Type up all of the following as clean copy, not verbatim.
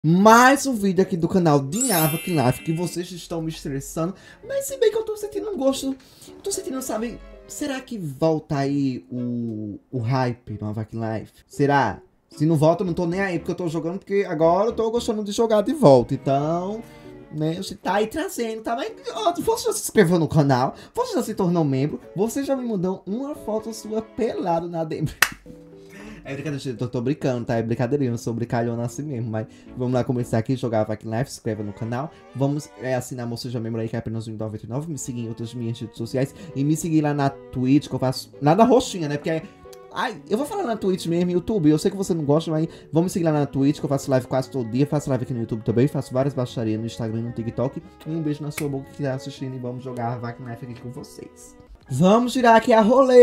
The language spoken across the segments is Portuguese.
Mais um vídeo aqui do canal de Avakin Life, que vocês estão me estressando. Mas se bem que eu tô sentindo um gosto, eu tô sentindo, sabe, será que volta aí o hype no Avakin Life? Será? Se não volta, eu não tô nem aí, porque eu tô jogando, porque agora eu tô gostando de jogar de volta. Então, né, a gente tá aí trazendo, tá? Mas você já se inscreveu no canal, você já se tornou membro, você já me mandou uma foto sua pelado na DM. É brincadeira, eu tô brincando, tá? É brincadeirinha, eu sou brincalhona assim mesmo. Mas vamos lá começar aqui, jogar Avakin Life, se inscreva no canal. Vamos assinar a Seja Membro aí, que é apenas R$1,99. Me seguir em outras minhas redes sociais. E me seguir lá na Twitch, que eu faço nada roxinha, né? Porque ai, eu vou falar na Twitch mesmo, YouTube. Eu sei que você não gosta, mas vamos seguir lá na Twitch, que eu faço live quase todo dia. Faço live aqui no YouTube também. Faço várias baixarias no Instagram e no TikTok. E um beijo na sua boca que tá assistindo. E vamos jogar Avakin Life aqui com vocês. Vamos girar aqui a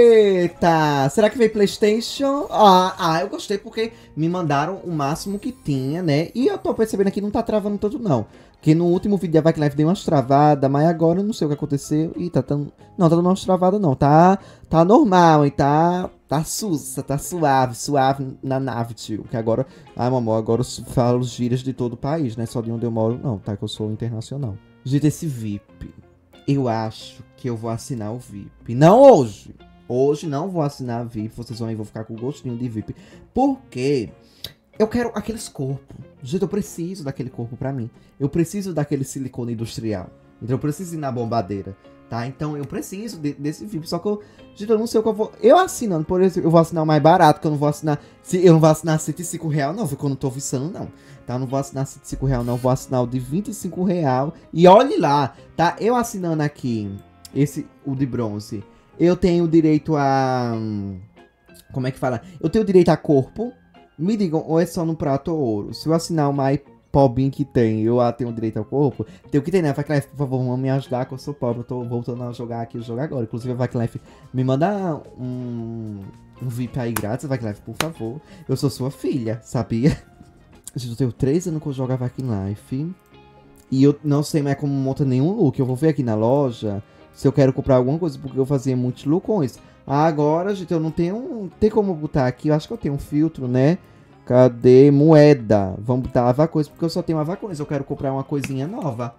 roleta. Será que veio PlayStation? Eu gostei porque me mandaram o máximo que tinha, né? E eu tô percebendo aqui que não tá travando tanto, não. Porque no último vídeo da Avakin Life deu umas travadas, mas agora eu não sei o que aconteceu. Ih, tá tão... Não, tá dando umas travadas, não. Tá normal, hein? Tá sussa, tá suave na nave, tio. Que agora... Ai, mamãe, agora eu falo os gírias de todo o país, né? Só de onde eu moro, não, tá? Que eu sou internacional. Gente, esse VIP... Eu acho que eu vou assinar o VIP. Não hoje. Hoje não vou assinar VIP. Vocês vão ficar com o gostinho de VIP. Porque eu quero aqueles corpos. Gente, eu preciso daquele corpo pra mim. Eu preciso daquele silicone industrial. Então eu preciso ir na bombadeira. Tá? Então eu preciso desse VIP. Só que gente, eu não sei o que eu vou... Eu assinando, por exemplo, eu vou assinar o mais barato. Que eu não vou assinar... Eu não vou assinar R$105, não. Porque eu não tô viçando, não. Tá? Eu não vou assinar R$105, não. Eu vou assinar o de R$25. E olhe lá, tá? Eu assinando aqui, o de bronze, eu tenho direito a... Como é que fala? Eu tenho direito a corpo. Me digam, ou é só no prato ou ouro? Se eu assinar o mais pobinho que tem, eu tenho direito ao corpo. Tem o que tem, né? Avakin Life, por favor, vamos me ajudar, que eu sou pobre. Eu tô voltando a jogar aqui, agora. Inclusive, a Avakin Life me manda um VIP aí grátis, Avakin Life, por favor. Eu sou sua filha, sabia? Eu tenho 3 anos que eu jogo Avakin Life. E eu não sei mais como monta nenhum look. Eu vou ver aqui na loja se eu quero comprar alguma coisa, porque eu fazia muitos lookões. Agora, gente, eu não tenho... Tem como botar aqui? Eu acho que eu tenho um filtro, né? Cadê? Moeda. Vamos botar Avacões, porque eu só tenho Avacões. Eu quero comprar uma coisinha nova.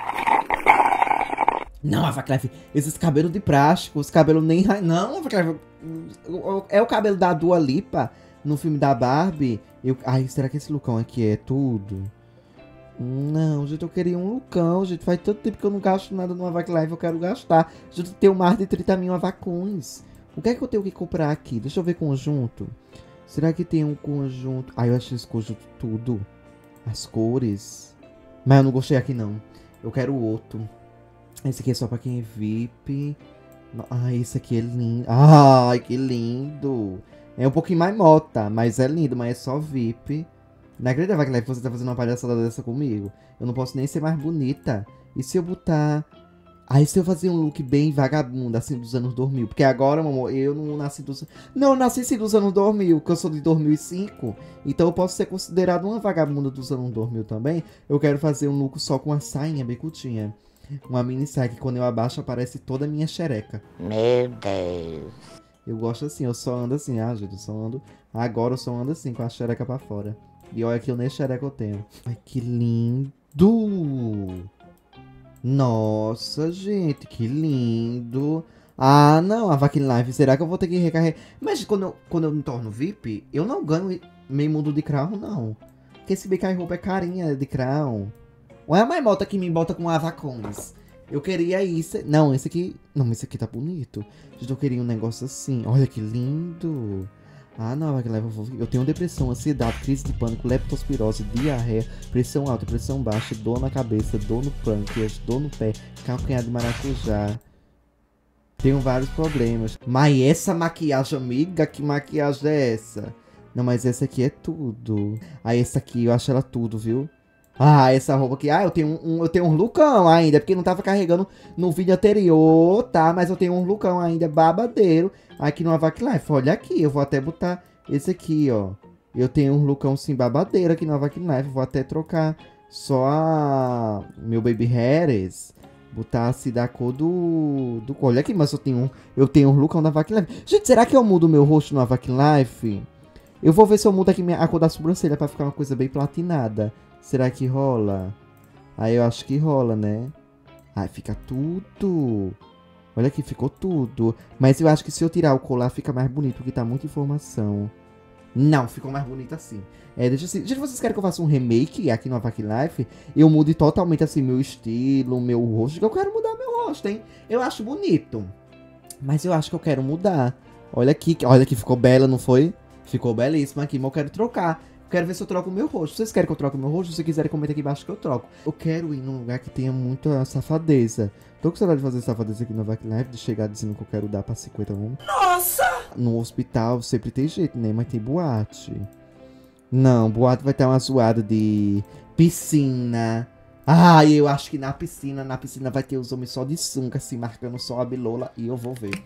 Não, Avakin Life, esses cabelos de plástico, os cabelos nem... Não, Avakin Life, é o cabelo da Dua Lipa no filme da Barbie. Ai, será que esse lookão aqui é tudo? Não, gente, eu queria um lookão, gente. Faz tanto tempo que eu não gasto nada no Avakin Life, eu quero gastar. Gente, eu tenho mais de 30 mil Avacões. O que é que eu tenho que comprar aqui? Deixa eu ver conjunto. Será que tem um conjunto? Eu achei esse conjunto tudo. As cores. Mas eu não gostei aqui, não. Eu quero outro. Esse aqui é só pra quem é VIP. Esse aqui é lindo. Ai, que lindo. É um pouquinho mais mota, mas é lindo. Mas é só VIP. Não acredito, Avakin Life, você tá fazendo uma palhaçada dessa comigo. Eu não posso nem ser mais bonita. E se eu botar... se eu fazer um look bem vagabundo, assim, dos anos 2000. Porque agora, amor, eu não nasci dos... Não, eu nasci sim dos anos 2000, que eu sou de 2005. Então eu posso ser considerado uma vagabunda dos anos 2000 também. Eu quero fazer um look só com uma sainha bem curtinha. Uma mini saia que quando eu abaixo aparece toda a minha xereca. Meu Deus. Eu gosto assim, eu só ando assim, gente, eu só ando... Agora eu só ando assim, com a xereca pra fora. E olha que eu nem xereca eu tenho. Ai, que lindo! Nossa, gente, que lindo. Não, Avakin Life, será que eu vou ter que recarregar? Mas quando eu me torno VIP, eu não ganho meio mundo de crown, não. Porque esse BK roupa é carinha de crown. Ou é a mais bota que me bota com Avacões? Eu queria isso. Não, esse aqui... Não, esse aqui tá bonito. Gente, eu queria um negócio assim. Olha que lindo. Não, Avakin Life, eu tenho depressão, ansiedade, crise de pânico, leptospirose, diarreia, pressão alta, pressão baixa, dor na cabeça, dor no pâncreas, dor no pé, calcanhar de maracujá. Tenho vários problemas. Mas essa maquiagem, amiga, que maquiagem é essa? Não, mas essa aqui é tudo. Essa aqui, eu acho ela tudo, viu? Essa roupa aqui. Eu tenho um lookão ainda, porque não tava carregando no vídeo anterior, tá? Mas eu tenho um lookão ainda babadeiro aqui no Avakin Life. Olha aqui, eu vou até botar esse aqui, ó. Eu tenho um lookão sim babadeiro aqui no Avakin Life. Vou até trocar só meu baby hairs. Botar assim da cor do... Olha aqui, mas eu tenho um lookão da Avakin Life. Gente, será que eu mudo meu rosto no Avakin Life? Eu vou ver se eu mudo aqui a cor da sobrancelha pra ficar uma coisa bem platinada. Será que rola? Aí eu acho que rola, né? Ai, fica tudo. Olha aqui, ficou tudo. Mas eu acho que se eu tirar o colar fica mais bonito, porque tá muita informação. Não, ficou mais bonito assim. Deixa assim. Gente, vocês querem que eu faça um remake aqui no Avac Life? Eu mude totalmente assim meu estilo, meu rosto. Que eu quero mudar meu rosto, hein? Eu acho bonito. Mas eu acho que eu quero mudar. Olha aqui, ficou bela, não foi? Ficou belíssima aqui, mas eu quero trocar. Quero ver se eu troco o meu rosto. Vocês querem que eu troque o meu rosto? Se vocês quiserem, comenta aqui embaixo que eu troco. Eu quero ir num lugar que tenha muita safadeza. Tô com saudade de fazer safadeza aqui no Avac Life, de chegar dizendo que eu quero dar pra 50 homens. Nossa! No hospital sempre tem jeito, né? Mas tem boate. Não, boate vai ter uma zoada de piscina. Ah, eu acho que na piscina vai ter os homens só de sunga, assim, marcando só a bilola. E eu vou ver.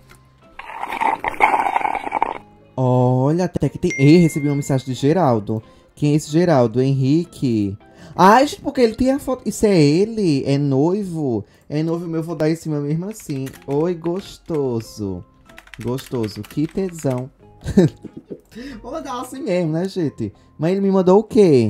Olha, até que tem... Ei, recebi uma mensagem de Geraldo. Quem é esse Geraldo? Henrique. Ai, gente, porque ele tem a foto... Isso é ele? É noivo? É noivo meu, vou dar em cima mesmo assim. Oi, gostoso. Gostoso, que tesão. Vou mandar assim mesmo, né, gente? Mas ele me mandou o quê?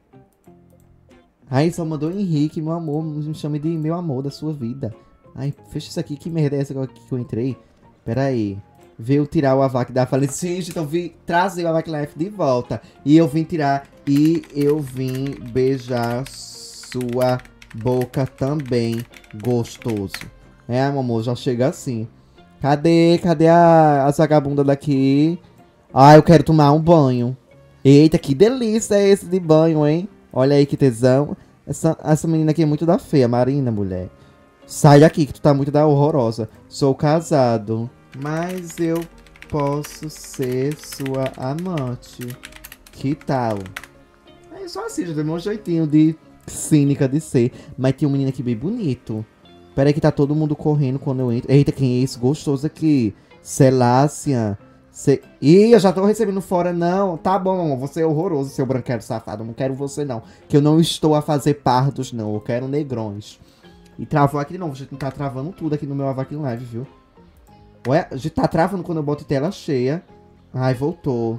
Ai, só mandou Henrique, meu amor. Me chame de meu amor da sua vida. Ai, fecha isso aqui. Que merda é essa que eu entrei? Pera aí. Veio tirar o Avac da falência. Gente, então vim trazer o Avac Life de volta. E eu vim tirar. E eu vim beijar sua boca também. Gostoso. É, meu amor, já chega assim. Cadê as vagabundas daqui? Ah, eu quero tomar um banho. Eita, que delícia é esse de banho, hein? Olha aí que tesão. Essa menina aqui é muito da feia, Marina, mulher. Sai daqui que tu tá muito da horrorosa. Sou casado. Mas eu posso ser sua amante. Que tal? É só assim, já deu um jeitinho de cínica de ser. Mas tem um menino aqui bem bonito. Pera aí que tá todo mundo correndo quando eu entro. Eita, quem é esse gostoso aqui? Celácia. Ih, eu já tô recebendo fora, não. Tá bom, amor, você é horroroso, seu branquelo safado. Eu não quero você, não. Que eu não estou a fazer pardos, não. Eu quero negrões. E travou aqui de novo. A gente tá travando tudo aqui no meu Avac Live, viu? Ué, a gente tá travando quando eu boto tela cheia. Ai, voltou.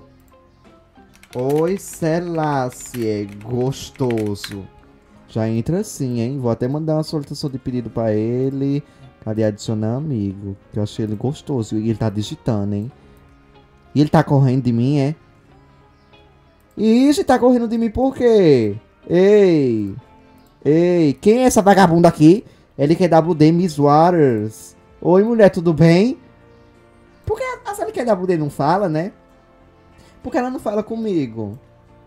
Oi, Celácia. Gostoso. Já entra assim, hein? Vou até mandar uma solicitação de pedido pra ele. Cadê adicionar amigo? Que eu achei ele gostoso. E ele tá digitando, hein? E ele tá correndo de mim, é? Ixi, tá correndo de mim por quê? Ei! Ei, quem é essa vagabunda aqui? LQWD Miss Waters. Oi, mulher, tudo bem? Por que a LQWD não fala, né? Porque ela não fala comigo.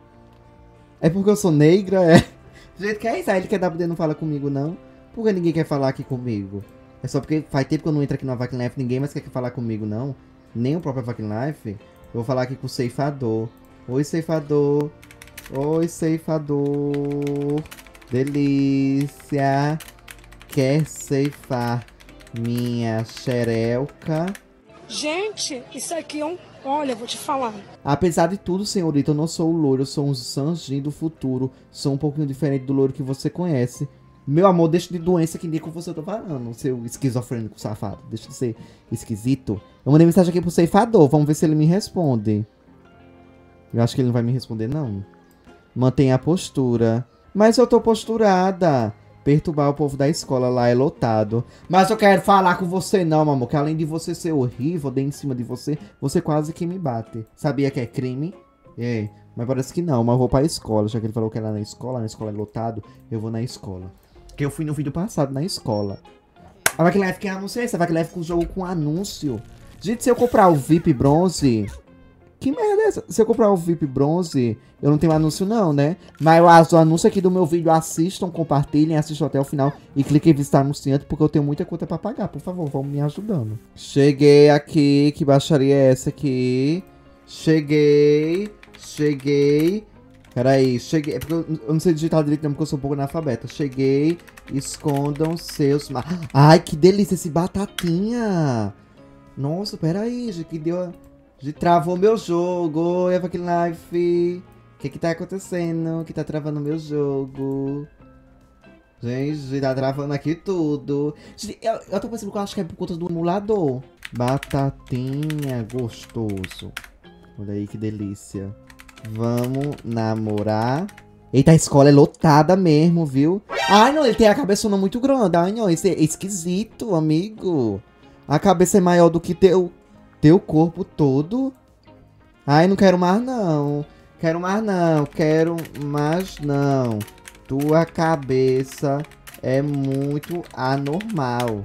É porque eu sou negra, é? Gente, que é isso? A LQWD não fala comigo, não? Por que ninguém quer falar aqui comigo? É só porque faz tempo que eu não entro aqui no Avac Life, ninguém mais quer falar comigo, não? Nem o próprio Avac Life. Eu vou falar aqui com o ceifador. Oi, ceifador. Oi, ceifador. Delícia. Quer ceifar minha xerelca? Gente, isso aqui é um... Olha, vou te falar. Apesar de tudo, senhorita, eu não sou o loiro. Eu sou um Sanjin do futuro. Sou um pouquinho diferente do loiro que você conhece. Meu amor, deixa de doença que nem com você eu tô falando, seu esquizofrênico safado. Deixa de ser esquisito. Eu mandei mensagem aqui pro ceifador. Vamos ver se ele me responde. Eu acho que ele não vai me responder, não. Mantenha a postura. Mas eu tô posturada. Perturbar o povo da escola lá é lotado. Mas eu quero falar com você não, meu amor. Que além de você ser horrível, dei em cima de você, você quase que me bate. Sabia que é crime? É, mas parece que não. Mas eu vou pra escola. Já que ele falou que era na escola é lotado, eu vou na escola. Que eu fui no vídeo passado na escola. A Avac Life quem anuncia essa? A Avac Life com o jogo com anúncio. Gente, se eu comprar o VIP bronze... Que merda é essa? Se eu comprar o VIP bronze, eu não tenho anúncio não, né? Mas o anúncio aqui do meu vídeo, assistam, compartilhem, assistam até o final e cliquem em visitar anunciante, porque eu tenho muita conta pra pagar. Por favor, vão me ajudando. Cheguei aqui, que baixaria é essa aqui? Cheguei. Peraí, cheguei. É porque eu não sei digitar direito não, porque eu sou um pouco analfabeta. Cheguei, escondam seus... Ai, que delícia esse batatinha. Nossa, peraí, gente, que deu... Travou meu jogo. Oi, Avac Life. O que tá acontecendo? Que tá travando meu jogo? Gente, tá travando aqui tudo. Gente, eu tô pensando que eu acho que é por conta do emulador. Batatinha gostoso. Olha aí que delícia. Vamos namorar. Eita, a escola é lotada mesmo, viu? Ai, não, ele tem a cabeçona muito grande. Ai, não, esse é esquisito, amigo. A cabeça é maior do que teu corpo todo. Ai, não quero mais, não. Quero mais, não. Quero mais, não. Tua cabeça é muito anormal.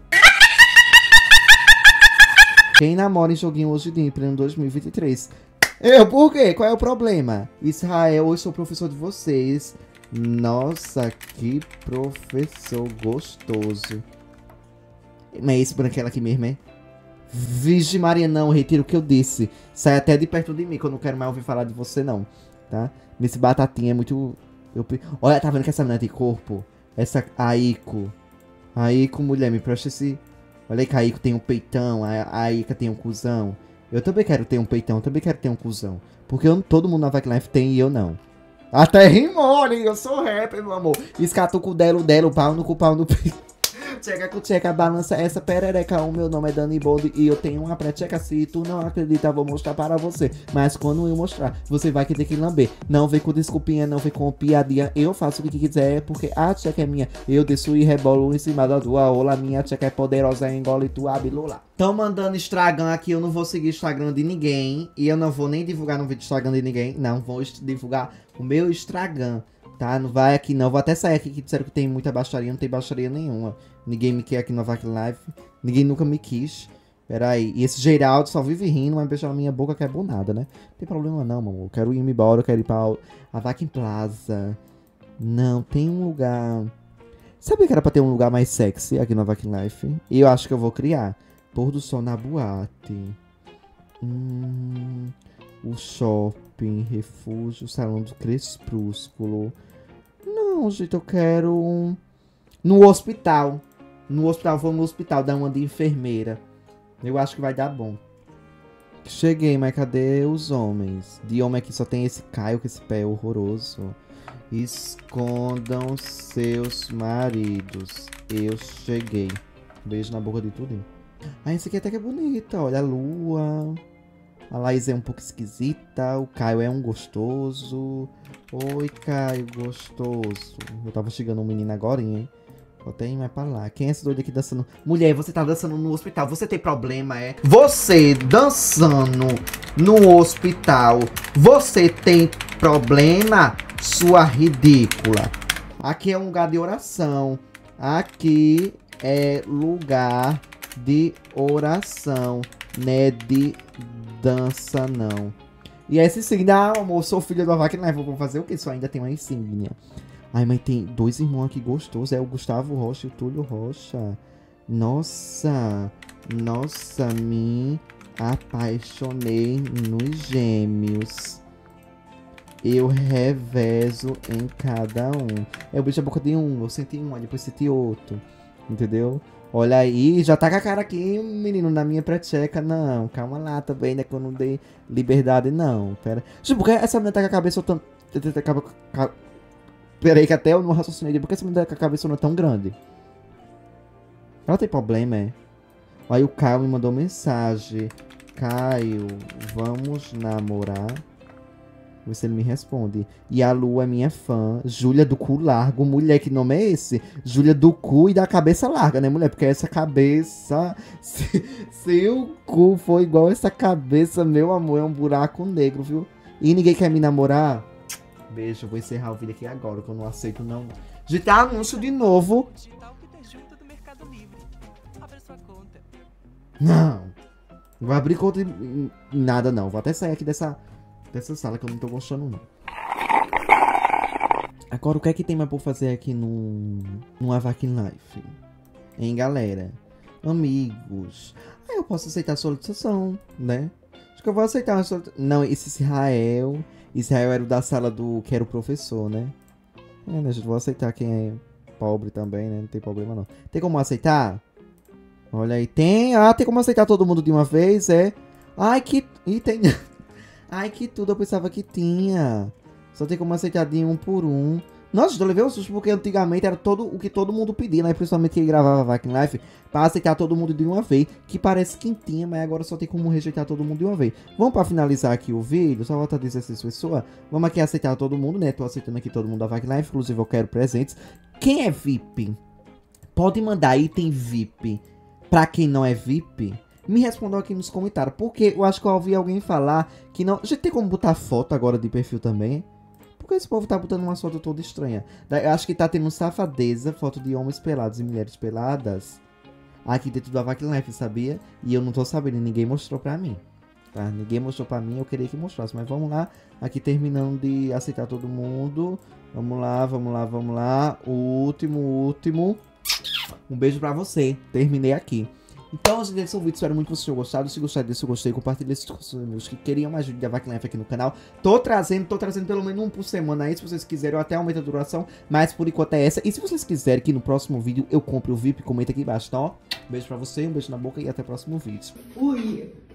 Quem namora em joguinho hoje em pleno 2023? Eu, por quê? Qual é o problema? Israel, eu sou professor de vocês. Nossa, que professor gostoso. Mas é esse branquelo aqui mesmo, é? Vixe Maria, não, retiro o que eu disse. Sai até de perto de mim, que eu não quero mais ouvir falar de você, não. Tá? Nesse batatinha é muito... Olha, tá vendo que essa menina tem corpo? Essa Aiko. Aiko, mulher, me presta esse... Olha aí que a Aiko tem um peitão, a Aika tem um cuzão. Eu também quero ter um peitão, eu também quero ter um cuzão. Porque todo mundo na Vac Life tem e eu não. Até rimou, eu sou rapper, meu amor. Escato com o delo, pau no cu, pau no peito. Tcheca com tcheca, balança essa perereca. O meu nome é Dani Bond e eu tenho uma pré-tcheca. Se tu não acredita, vou mostrar para você. Mas quando eu mostrar, você vai ter que lamber. Não vem com desculpinha, não vem com piadinha. Eu faço o que quiser, porque a tcheca é minha. Eu desço e rebolo em cima da tua ola. Minha tcheca é poderosa, engole tua bilula. Tão mandando Instagram aqui, eu não vou seguir Instagram de ninguém. E eu não vou nem divulgar no vídeo Instagram de ninguém. Não, vou divulgar o meu Instagram. Tá? Não vai aqui não. Vou até sair aqui que disseram que tem muita baixaria. Não tem baixaria nenhuma. Ninguém me quer aqui no Vac Life. Ninguém nunca me quis. Pera aí. E esse Geraldo só vive rindo, mas beijar na minha boca que é bonada, né? Não tem problema não, meu amor. Eu quero ir embora. Eu quero ir pra a Vac Plaza. Não, tem um lugar... Sabia que era pra ter um lugar mais sexy aqui no Vac Life? E eu acho que eu vou criar. Pôr do sol na boate. O shopping, refúgio, salão do crepúsculo. Não, gente, eu quero no hospital. No hospital, vou no hospital dar uma de enfermeira. Eu acho que vai dar bom. Cheguei, mas cadê os homens? De homem aqui só tem esse Caio, que esse pé é horroroso. Escondam seus maridos. Eu cheguei. Beijo na boca de tudo. Ah, esse aqui até que é bonita. Olha a lua. A Laís é um pouco esquisita. O Caio é um gostoso. Oi, Caio, gostoso. Eu tava chegando um menino agora, hein? Vou até ir mais pra lá. Quem é esse doido aqui dançando? Mulher, você tá dançando no hospital. Você tem problema, é? Você dançando no hospital. Você tem problema? Sua ridícula. Aqui é um lugar de oração. Aqui é lugar de oração. Né de dança, não. E essa insígnia, amor, sou filho da Vac Life. Vou fazer o que? Só ainda tem uma insígnia. Ai, mas tem dois irmãos aqui gostosos. É o Gustavo Rocha e o Túlio Rocha. Nossa. Nossa, me apaixonei nos gêmeos. Eu revezo em cada um. Eu beijo a boca de um, eu senti um, aí depois senti outro. Entendeu? Olha aí, já tá com a cara aqui, menino, na minha pré-checa. Não, calma lá também, né? Que eu não dei liberdade, não. Pera. Tipo, porque essa menina tá com a cabeça tão... Pera aí, que até eu não raciocinei. Por que essa menina tá com a cabeça não é tão grande? Ela tem problema, é? Aí o Caio me mandou mensagem. Caio, vamos namorar? Ver se ele me responde. E a Lu é minha fã. Júlia do cu largo. Mulher, que nome é esse? Júlia do cu e da cabeça larga, né, mulher? Porque essa cabeça... Se o cu for igual essa cabeça, meu amor, é um buraco negro, viu? E ninguém quer me namorar? Beijo, eu vou encerrar o vídeo aqui agora, que eu não aceito, não. Gente, anúncio de novo. Não. Não vai abrir conta em nada, não. Vou até sair aqui dessa sala que eu não tô gostando, não. Agora, o que é que tem mais pra fazer aqui no Vac Life? Hein, galera? Amigos. Aí eu posso aceitar a solicitação, né? Acho que eu vou aceitar a solicitação. Não, esse Israel... Israel era o da sala do... que era o professor, né? Né, gente? Vou aceitar quem é pobre também, né? Não tem problema, não. Tem como aceitar? Olha aí. Tem... Ah, tem como aceitar todo mundo de uma vez, é? Ai, que... Ih, tem... Ai, que tudo, eu pensava que tinha. Só tem como aceitar de um por um. Nossa, eu levei um susto porque antigamente era o que todo mundo pedia, né? Principalmente quem gravava Vac Life, pra aceitar todo mundo de uma vez. Que parece quentinha, mas agora só tem como rejeitar todo mundo de uma vez. Vamos pra finalizar aqui o vídeo, só volta a 16 pessoas. Vamos aqui aceitar todo mundo, né? Tô aceitando aqui todo mundo da Vac Life, inclusive eu quero presentes. Quem é VIP? Pode mandar item VIP pra quem não é VIP? Me respondam aqui nos comentários, porque eu acho que eu ouvi alguém falar que não... Já tem como botar foto agora de perfil também? Porque esse povo tá botando uma foto toda estranha. Eu acho que tá tendo safadeza, foto de homens pelados e mulheres peladas aqui dentro da Vac Life, sabia? E eu não tô sabendo, ninguém mostrou pra mim. Tá? Ninguém mostrou pra mim, eu queria que mostrasse. Mas vamos lá, aqui terminando de aceitar todo mundo. Vamos lá, vamos lá, vamos lá. O último. Um beijo pra você. Terminei aqui. Então, gente, esse é o vídeo. Espero muito que vocês tenham gostado. Se gostar desse, eu gostei. Compartilhe esse com os amigos que queriam mais vídeo da Vac Life aqui no canal. Tô trazendo pelo menos um por semana aí. Se vocês quiserem, eu até aumento a duração. Mas por enquanto é essa. E se vocês quiserem que no próximo vídeo eu compre o VIP, comenta aqui embaixo, tá? Ó, beijo pra você, um beijo na boca e até o próximo vídeo. Fui!